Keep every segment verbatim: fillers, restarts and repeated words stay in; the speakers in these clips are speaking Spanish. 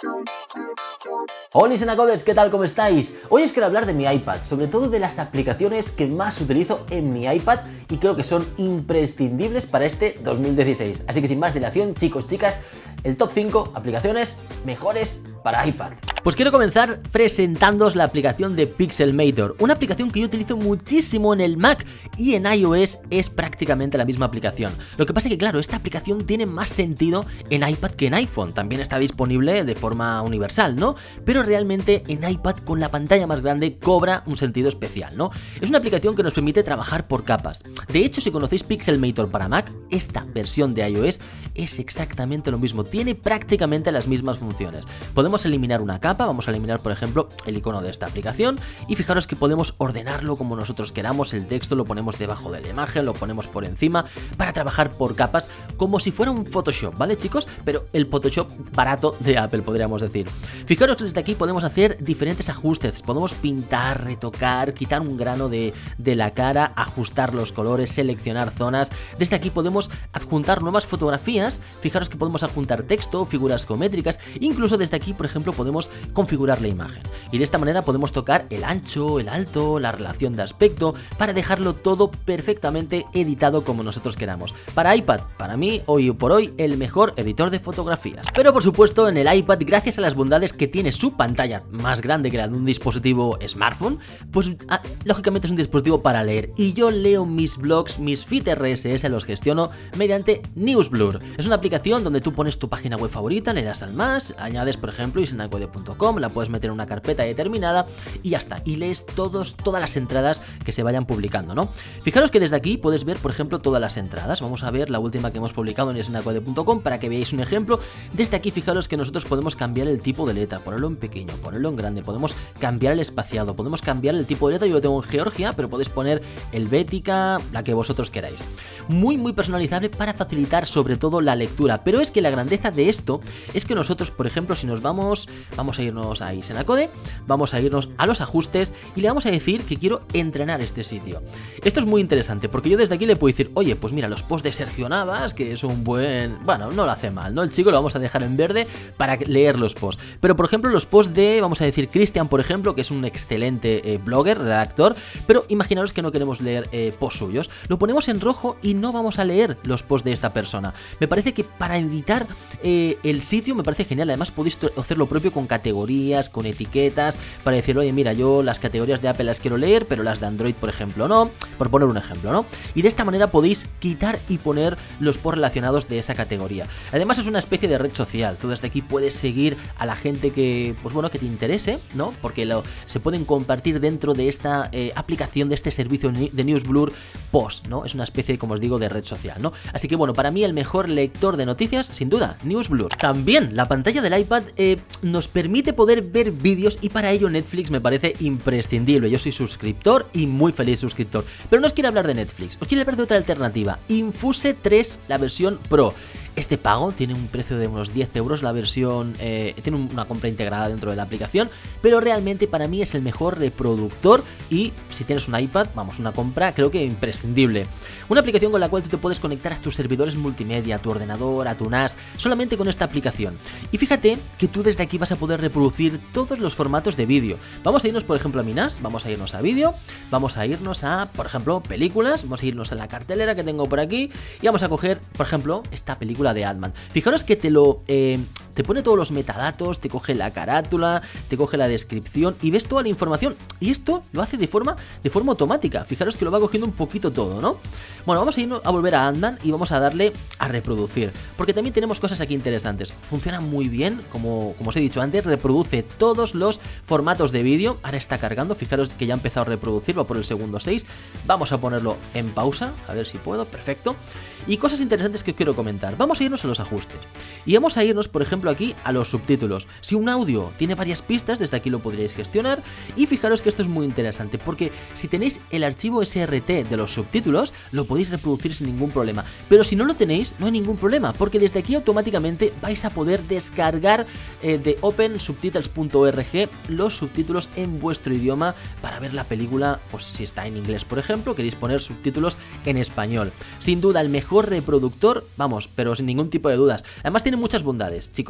Hola Senacoders, ¿qué tal? ¿Cómo estáis? Hoy os quiero hablar de mi iPad, sobre todo de las aplicaciones que más utilizo en mi iPad y creo que son imprescindibles para este dos mil dieciséis. Así que sin más dilación, chicos, chicas, el top cinco aplicaciones mejores para iPad. Pues quiero comenzar presentándoos la aplicación de Pixelmator, una aplicación que yo utilizo muchísimo en el Mac y en iOS es prácticamente la misma aplicación. Lo que pasa es que claro, esta aplicación tiene más sentido en iPad que en iPhone, también está disponible de forma universal, ¿no? Pero realmente en iPad con la pantalla más grande cobra un sentido especial, ¿no? Es una aplicación que nos permite trabajar por capas. De hecho, si conocéis Pixelmator para Mac, esta versión de iOS es exactamente lo mismo, tiene prácticamente las mismas funciones. Podemos eliminar una capa, vamos a eliminar por ejemplo el icono de esta aplicación y fijaros que podemos ordenarlo como nosotros queramos, el texto lo ponemos debajo de la imagen, lo ponemos por encima para trabajar por capas como si fuera un Photoshop, ¿vale chicos? Pero el Photoshop barato de Apple podríamos decir. Fijaros que desde aquí podemos hacer diferentes ajustes, podemos pintar, retocar, quitar un grano de, de la cara, ajustar los colores, seleccionar zonas. Desde aquí podemos adjuntar nuevas fotografías, fijaros que podemos adjuntar texto, figuras geométricas, incluso desde aquí por ejemplo podemos configurar la imagen y de esta manera podemos tocar el ancho, el alto, la relación de aspecto para dejarlo todo perfectamente editado como nosotros queramos. Para iPad, para mí, hoy por hoy, el mejor editor de fotografías. Pero por supuesto en el iPad, gracias a las bondades que tiene su pantalla más grande que la de un dispositivo smartphone, pues ah, lógicamente es un dispositivo para leer y yo leo mis blogs, mis feed R S S los gestiono mediante Newsblur. Es una aplicación donde tú pones tu página web favorita, le das al más, añades por ejemplo isenacode punto com, la puedes meter en una carpeta determinada y ya está, y lees todos, todas las entradas que se vayan publicando, ¿no? Fijaros que desde aquí puedes ver por ejemplo todas las entradas, vamos a ver la última que hemos publicado en isenacode punto com para que veáis un ejemplo. Desde aquí fijaros que nosotros podemos cambiar el tipo de letra, ponerlo en pequeño, ponerlo en grande, podemos cambiar el espaciado, podemos cambiar el tipo de letra, yo lo tengo en Georgia, pero podéis poner helvética, la que vosotros queráis. Muy muy personalizable para facilitar sobre todo la lectura, pero es que la grandeza de esto es que nosotros por ejemplo si nos vamos, vamos a irnos a Isenacode, vamos a irnos a los ajustes y le vamos a decir que quiero entrenar este sitio. Esto es muy interesante porque yo desde aquí le puedo decir, oye pues mira los posts de Sergio Navas, que es un buen, bueno no lo hace mal, ¿no? El chico lo vamos a dejar en verde para leer los posts, pero por ejemplo los posts de, vamos a decir Cristian por ejemplo, que es un excelente eh, blogger, redactor, pero imaginaros que no queremos leer eh, posts suyos, lo ponemos en rojo y no vamos a leer los posts de esta persona. Me parece que para editar eh, el sitio me parece genial, además podéis hacer lo propio con categorías, con etiquetas, para decir, oye mira, yo las categorías de Apple las quiero leer, pero las de Android por ejemplo no, por poner un ejemplo, ¿no? Y de esta manera podéis quitar y poner los posts relacionados de esa categoría. Además es una especie de red social, tú desde aquí puedes seguir a la gente que, pues bueno, que te interese, ¿no? Porque lo, se pueden compartir dentro de esta eh, aplicación, de este servicio de Newsblur post, ¿no? Es una especie, como os digo, de red social, ¿no? Así que bueno, para mí el mejor lector de noticias, sin duda, Newsblur. También la pantalla del iPad eh, nos permite poder ver vídeos y para ello Netflix me parece imprescindible. Yo soy suscriptor y muy feliz suscriptor. Pero no os quiero hablar de Netflix, os quiero hablar de otra alternativa, Infuse tres, la versión Pro. Este pago tiene un precio de unos diez euros, la versión eh, tiene una compra integrada dentro de la aplicación, pero realmente para mí es el mejor reproductor y si tienes un iPad, vamos, una compra creo que imprescindible. Una aplicación con la cual tú te puedes conectar a tus servidores multimedia, a tu ordenador, a tu N A S, solamente con esta aplicación. Y fíjate que tú desde aquí vas a poder reproducir todos los formatos de vídeo. Vamos a irnos por ejemplo a mi N A S, vamos a irnos a vídeo, vamos a irnos a, por ejemplo, películas, vamos a irnos a la cartelera que tengo por aquí y vamos a coger, por ejemplo, esta película de Ant-Man. Fijaros que te lo eh, te pone todos los metadatos, te coge la carátula, te coge la descripción y ves toda la información. Y esto lo hace de forma de forma automática. Fijaros que lo va cogiendo un poquito todo, ¿no? Bueno, vamos a ir a volver a Ant-Man y vamos a darle a reproducir, porque también tenemos cosas aquí interesantes. Funciona muy bien, como, como os he dicho antes, reproduce todos los formatos de vídeo. Ahora está cargando, fijaros que ya ha empezado a reproducir, va por el segundo seis. Vamos a ponerlo en pausa, a ver si puedo, perfecto. Y cosas interesantes que os quiero comentar. Vamos a irnos a los ajustes y vamos a irnos por ejemplo aquí a los subtítulos. Si un audio tiene varias pistas, desde aquí lo podríais gestionar y fijaros que esto es muy interesante porque si tenéis el archivo S R T de los subtítulos lo podéis reproducir sin ningún problema, pero si no lo tenéis no hay ningún problema porque desde aquí automáticamente vais a poder descargar eh, de open subtitles punto org los subtítulos en vuestro idioma para ver la película, pues si está en inglés por ejemplo, queréis poner subtítulos en español. Sin duda el mejor reproductor, vamos, pero sin ningún tipo de dudas. Además tiene muchas bondades, chicos.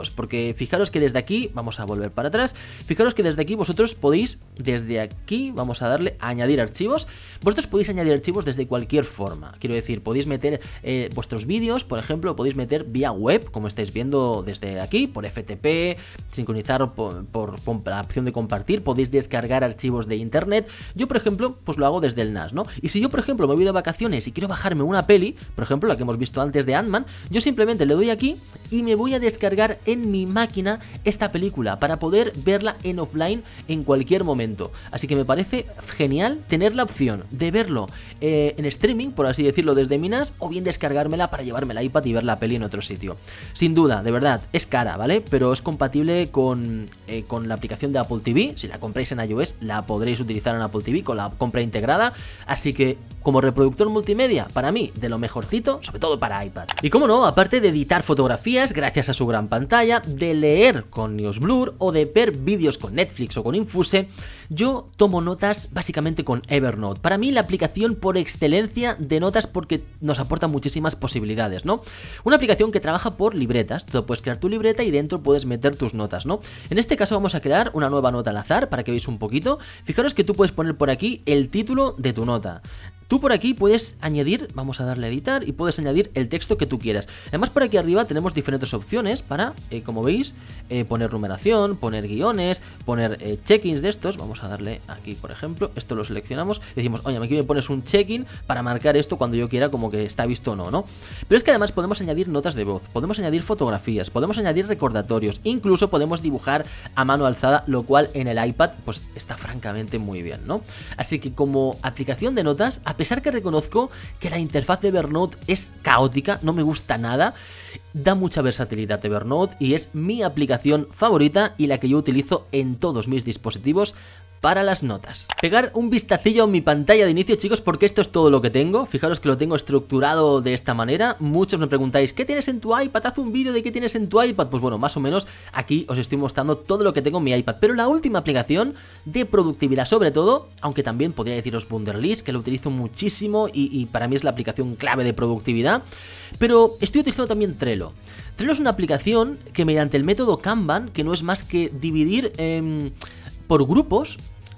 archivos, porque fijaros que desde aquí, vamos a volver para atrás, fijaros que desde aquí vosotros podéis, desde aquí, vamos a darle a añadir archivos, vosotros podéis añadir archivos desde cualquier forma, quiero decir, podéis meter eh, vuestros vídeos, por ejemplo, podéis meter vía web, como estáis viendo desde aquí, por F T P, sincronizar por, por, por la opción de compartir, podéis descargar archivos de internet. Yo, por ejemplo, pues lo hago desde el N A S, ¿no? Y si yo, por ejemplo, me voy de vacaciones y quiero bajarme una peli, por ejemplo, la que hemos visto antes de Ant-Man, yo simplemente le doy aquí y me voy a descargar en mi máquina esta película para poder verla en offline en cualquier momento. Así que me parece genial tener la opción de verlo eh, en streaming, por así decirlo, desde mi N A S, o bien descargármela para llevarme el iPad y ver la peli en otro sitio. Sin duda, de verdad, es cara, ¿vale? Pero es compatible con, eh, con la aplicación de Apple T V. Si la compráis en iOS, la podréis utilizar en Apple T V con la compra integrada. Así que, como reproductor multimedia, para mí, de lo mejorcito, sobre todo para iPad. Y como no, aparte de editar fotografías gracias a su gran pantalla, de leer con NewsBlur o de ver vídeos con Netflix o con Infuse, yo tomo notas básicamente con Evernote. Para mí la aplicación por excelencia de notas, porque nos aporta muchísimas posibilidades, ¿no? Una aplicación que trabaja por libretas. Tú puedes crear tu libreta y dentro puedes meter tus notas, ¿no? En este caso vamos a crear una nueva nota al azar para que veáis un poquito. Fijaros que tú puedes poner por aquí el título de tu nota. Tú por aquí puedes añadir, vamos a darle a editar, y puedes añadir el texto que tú quieras. Además, por aquí arriba tenemos diferentes opciones para, eh, como veis, eh, poner numeración, poner guiones, poner eh, check-ins de estos. Vamos a darle aquí, por ejemplo, esto lo seleccionamos, decimos, oye, aquí me pones un check-in para marcar esto cuando yo quiera, como que está visto o no, ¿no? Pero es que además podemos añadir notas de voz, podemos añadir fotografías, podemos añadir recordatorios, incluso podemos dibujar a mano alzada, lo cual en el iPad pues está francamente muy bien, ¿no? Así que como aplicación de notas, a pesar que reconozco que la interfaz de Evernote es caótica, no me gusta nada, da mucha versatilidad Evernote y es mi aplicación favorita y la que yo utilizo en todos mis dispositivos para las notas. Pegar un vistacillo a mi pantalla de inicio, chicos, porque esto es todo lo que tengo. Fijaros que lo tengo estructurado de esta manera. Muchos me preguntáis, ¿qué tienes en tu iPad? Haz un vídeo de qué tienes en tu iPad. Pues bueno, más o menos aquí os estoy mostrando todo lo que tengo en mi iPad. Pero la última aplicación de productividad sobre todo, aunque también podría deciros Wunderlist, que lo utilizo muchísimo y, y para mí es la aplicación clave de productividad. Pero estoy utilizando también Trello. Trello es una aplicación que mediante el método Kanban, que no es más que dividir eh, por grupos.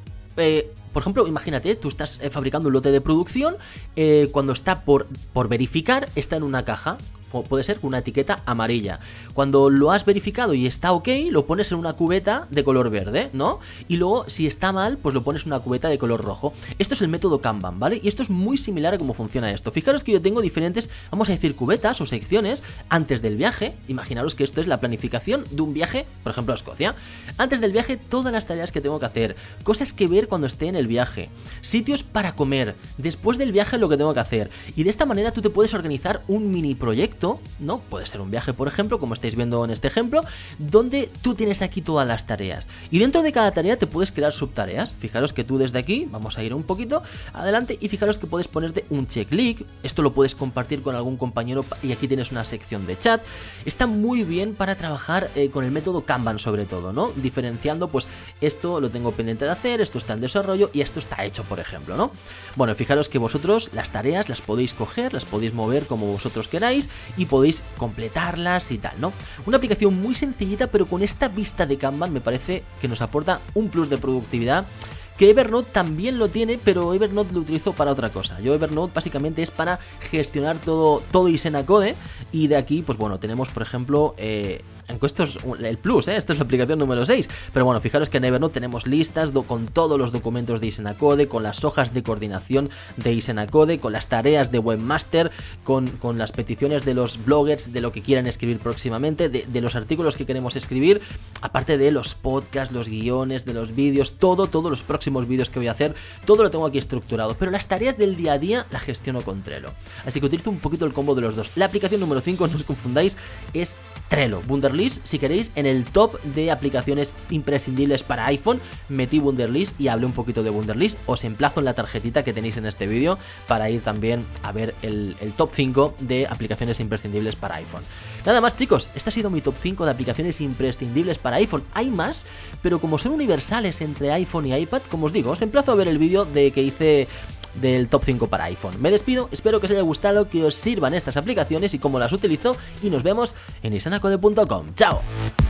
Eh, por ejemplo, imagínate, tú estás eh, fabricando un lote de producción, eh, cuando está por, por verificar, está en una caja, puede ser con una etiqueta amarilla. Cuando lo has verificado y está ok, lo pones en una cubeta de color verde, ¿no? Y luego, si está mal, pues lo pones en una cubeta de color rojo. Esto es el método Kanban, ¿vale? Y esto es muy similar a cómo funciona esto. Fijaros que yo tengo diferentes, vamos a decir, cubetas o secciones antes del viaje. Imaginaros que esto es la planificación de un viaje, por ejemplo, a Escocia. Antes del viaje, todas las tareas que tengo que hacer, cosas que ver cuando esté en el viaje, sitios para comer, después del viaje lo que tengo que hacer. Y de esta manera tú te puedes organizar un mini proyecto, ¿no? Puede ser un viaje, por ejemplo, como estáis viendo en este ejemplo, donde tú tienes aquí todas las tareas. Y dentro de cada tarea te puedes crear subtareas. Fijaros que tú desde aquí, vamos a ir un poquito adelante, y fijaros que puedes ponerte un checklist. Esto lo puedes compartir con algún compañero y aquí tienes una sección de chat. Está muy bien para trabajar eh, con el método Kanban sobre todo, ¿no? Diferenciando, pues, esto lo tengo pendiente de hacer, esto está en desarrollo y esto está hecho, por ejemplo, ¿no? Bueno, fijaros que vosotros las tareas las podéis coger, las podéis mover como vosotros queráis y podéis completarlas y tal, ¿no? Una aplicación muy sencillita, pero con esta vista de Kanban me parece que nos aporta un plus de productividad que Evernote también lo tiene, pero Evernote lo utilizo para otra cosa. Yo Evernote básicamente es para gestionar todo, todo Isenacode, y de aquí, pues bueno, tenemos por ejemplo... Eh, esto es el plus, ¿eh? Esto es la aplicación número seis. Pero bueno, fijaros que en Evernote tenemos listas con todos los documentos de Isenacode, con las hojas de coordinación de Isenacode, con las tareas de Webmaster, con, con las peticiones de los bloggers, de lo que quieran escribir próximamente, de, de los artículos que queremos escribir, aparte de los podcasts, los guiones, de los vídeos, todo, todos los próximos vídeos que voy a hacer, todo lo tengo aquí estructurado. Pero las tareas del día a día las gestiono con Trello. Así que utilizo un poquito el combo de los dos. La aplicación número cinco, no os confundáis, es Trello. Wunderlist, si queréis, en el top de aplicaciones imprescindibles para iPhone, metí Wunderlist y hablé un poquito de Wunderlist. Os emplazo en la tarjetita que tenéis en este vídeo para ir también a ver el, el top cinco de aplicaciones imprescindibles para iPhone. Nada más, chicos, este ha sido mi top cinco de aplicaciones imprescindibles para iPhone. Hay más, pero como son universales entre iPhone y iPad, como os digo, os emplazo a ver el vídeo de que hice del top cinco para iPhone. Me despido, espero que os haya gustado, que os sirvan estas aplicaciones y cómo las utilizo, y nos vemos en isenacode punto com. ¡Chao!